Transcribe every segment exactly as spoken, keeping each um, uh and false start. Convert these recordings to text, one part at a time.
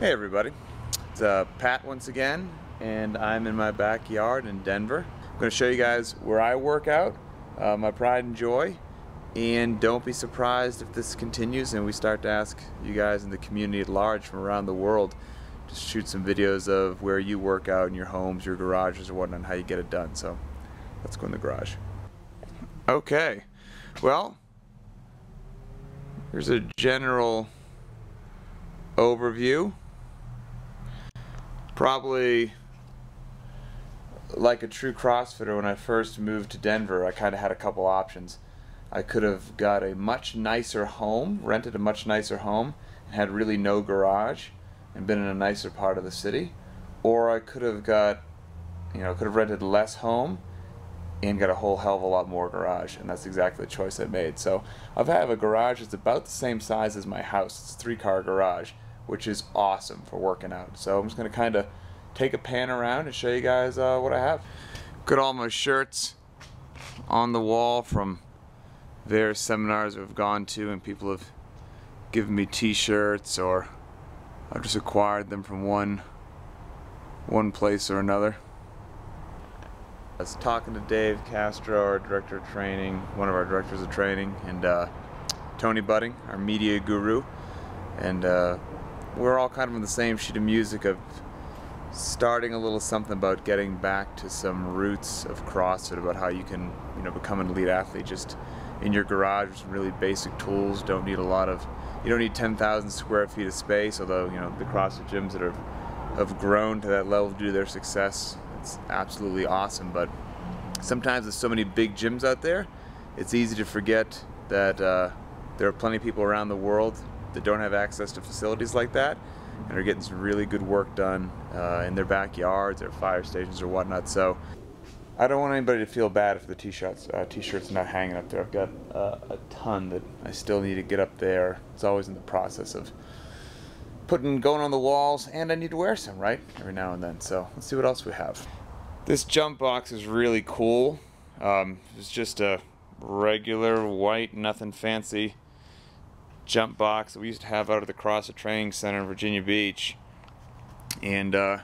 Hey everybody, it's uh, Pat once again, and I'm in my backyard in Denver. I'm going to show you guys where I work out, uh, my pride and joy, and don't be surprised if this continues and we start to ask you guys in the community at large from around the world to shoot some videos of where you work out in your homes, your garages, or whatnot, and how you get it done. So let's go in the garage. Okay, well, here's a general overview. Probably like a true CrossFitter, when I first moved to Denver, I kind of had a couple options. I could have got a much nicer home, rented a much nicer home, and had really no garage, and been in a nicer part of the city. Or I could have got, you know, could have rented less home and got a whole hell of a lot more garage, and that's exactly the choice I made. So I've have a garage that's about the same size as my house. It's a three-car garage, which is awesome for working out. So I'm just going to kind of take a pan around and show you guys uh, what I have. Got all my shirts on the wall from various seminars I've gone to, and people have given me t-shirts, or I've just acquired them from one one place or another. I was talking to Dave Castro, our director of training, one of our directors of training, and uh, Tony Budding, our media guru, and uh, we're all kind of on the same sheet of music of starting a little something about getting back to some roots of CrossFit, about how you can, you know, become an elite athlete just in your garage with some really basic tools. Don't need a lot of, you don't need ten thousand square feet of space, although, you know, the CrossFit gyms that have, have grown to that level due to their success, it's absolutely awesome. But sometimes there's so many big gyms out there, it's easy to forget that uh, there are plenty of people around the world that don't have access to facilities like that and are getting some really good work done uh, in their backyards or fire stations or whatnot. So I don't want anybody to feel bad if the t-shirts uh, t-shirts not hanging up there. I've got uh, a ton that I still need to get up there. It's always in the process of putting going on the walls, and I need to wear some, right, every now and then. So let's see what else we have. This jump box is really cool. Um, it's just a regular white, nothing fancy jump box that we used to have out at the CrossFit Training Center in Virginia Beach. And uh,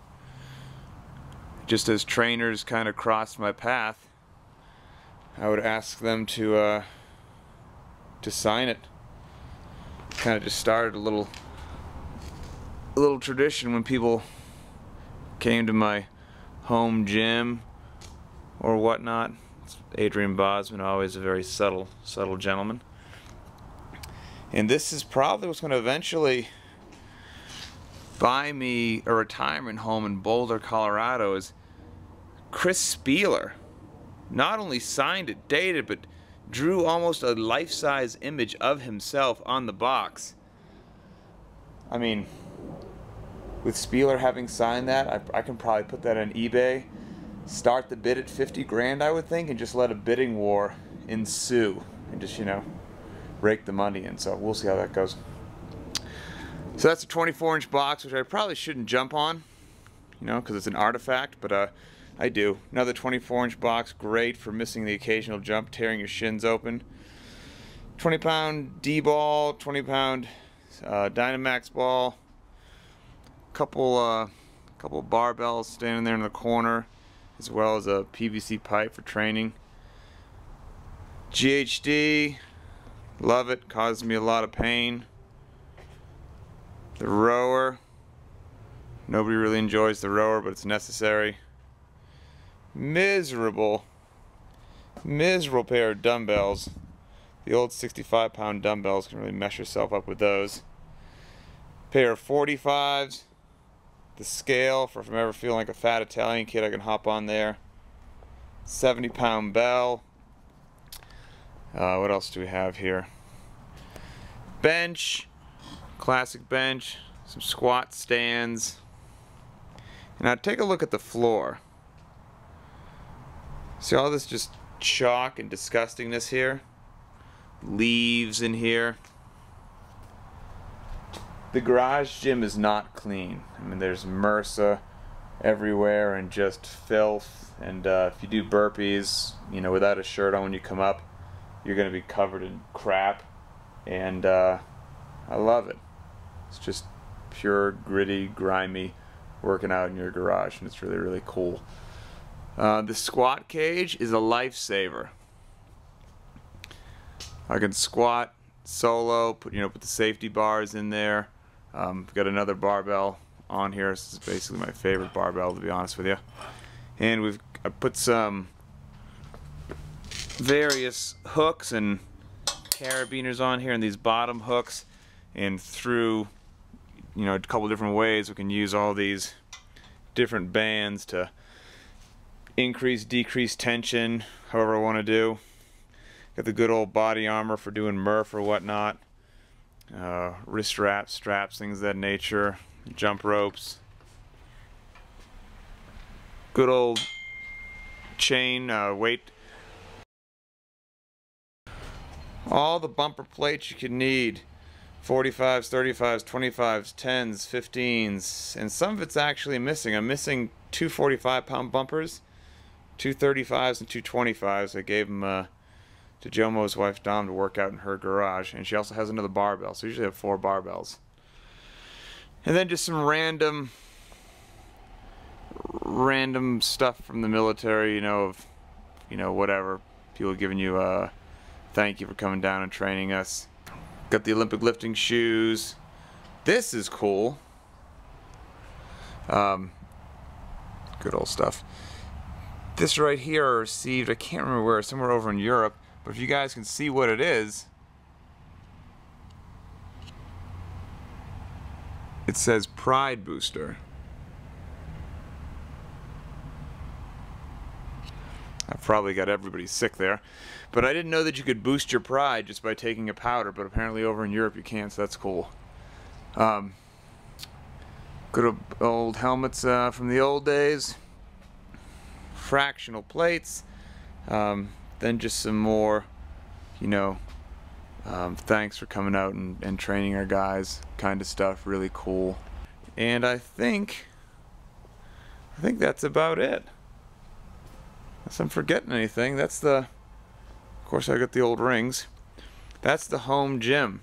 just as trainers kind of crossed my path, I would ask them to uh, to sign it. Kind of just started a little a little tradition when people came to my home gym or whatnot. Adrian Bosman, always a very subtle subtle gentleman. And this is probably what's going to eventually buy me a retirement home in Boulder, Colorado, is Chris Spieler. Not only signed it, dated, but drew almost a life-size image of himself on the box. I mean, with Spieler having signed that, I, I can probably put that on eBay, start the bid at fifty grand, I would think, and just let a bidding war ensue, and just, you know, rake the money in. So we'll see how that goes. So that's a twenty-four inch box, which I probably shouldn't jump on, you know, because it's an artifact, but uh, I do. Another twenty-four inch box, great for missing the occasional jump, tearing your shins open. twenty pound D-ball, twenty pound uh, Dynamax ball, couple uh, couple barbells standing there in the corner, as well as a P V C pipe for training. G H D, love it, causes me a lot of pain. The rower, nobody really enjoys the rower, but it's necessary. Miserable, miserable pair of dumbbells. The old sixty-five pound dumbbells, can really mess yourself up with those. Pair of forty-fives. The scale, for if I'm ever feeling like a fat Italian kid, I can hop on there. seventy pound bell. Uh, what else do we have here? Bench, classic bench, some squat stands. Now take a look at the floor. See all this just chalk and disgustingness here? Leaves in here. The garage gym is not clean. I mean, there's MRSA everywhere and just filth, and uh, if you do burpees, you know, without a shirt on when you come up, you're going to be covered in crap, and uh, I love it. It's just pure, gritty, grimy working out in your garage, and it's really, really cool. Uh, the squat cage is a lifesaver. I can squat solo, put you know put the safety bars in there. Um, got another barbell on here. This is basically my favorite barbell, to be honest with you. And we've I put some various hooks and carabiners on here, and these bottom hooks, and through you know a couple different ways we can use all these different bands to increase, decrease tension, however I want to do. Got the good old body armor for doing Murph or whatnot. Uh, wrist straps, straps, things of that nature. Jump ropes. Good old chain, uh, weight. All the bumper plates you can need. forty-fives, thirty-fives, twenty-fives, tens, fifteens, and some of it's actually missing. I'm missing two forty-five pound bumpers, two thirty-fives, and two twenty-fives. I gave them uh, to Jomo's wife Dom to work out in her garage, and she also has another barbell, so I usually have four barbells. And then just some random random stuff from the military, you know, of you know, whatever. People giving you a thank you for coming down and training us. Got the Olympic lifting shoes. This is cool. Um, good old stuff. This right here I received, I can't remember where, somewhere over in Europe, but if you guys can see what it is, it says Pride Booster. I've probably got everybody sick there, but I didn't know that you could boost your pride just by taking a powder, but apparently over in Europe you can, so that's cool. Um, good old helmets uh, from the old days. Fractional plates. Um, then just some more, you know, um, thanks for coming out and, and training our guys kind of stuff. Really cool. And I think, I think that's about it. Unless I'm forgetting anything. That's the, of course I got the old rings. That's the home gym.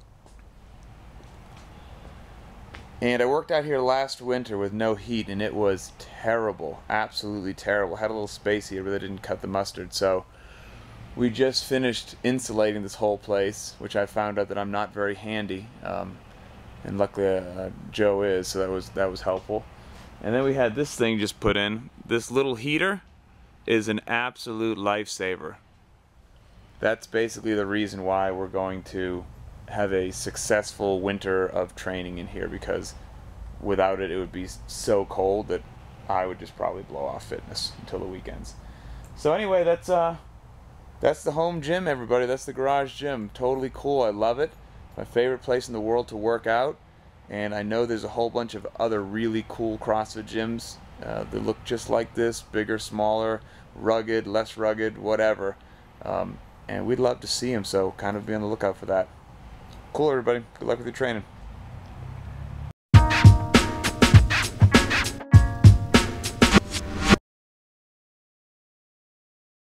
And I worked out here last winter with no heat, and it was terrible. Absolutely terrible. Had a little space heater, but they didn't cut the mustard. So we just finished insulating this whole place, which I found out that I'm not very handy. Um, and luckily uh, Joe is, so that was, that was helpful. And then we had this thing just put in. This little heater is an absolute lifesaver. That's basically the reason why we're going to have a successful winter of training in here, because without it it would be so cold that I would just probably blow off fitness until the weekends. So anyway, that's uh that's the home gym, everybody. That's the garage gym. Totally cool. I love it. My favorite place in the world to work out, and I know there's a whole bunch of other really cool CrossFit gyms uh, that look just like this, bigger, smaller, rugged, less rugged, whatever, um, and we'd love to see them, so kind of be on the lookout for that. Cool, everybody. Good luck with your training.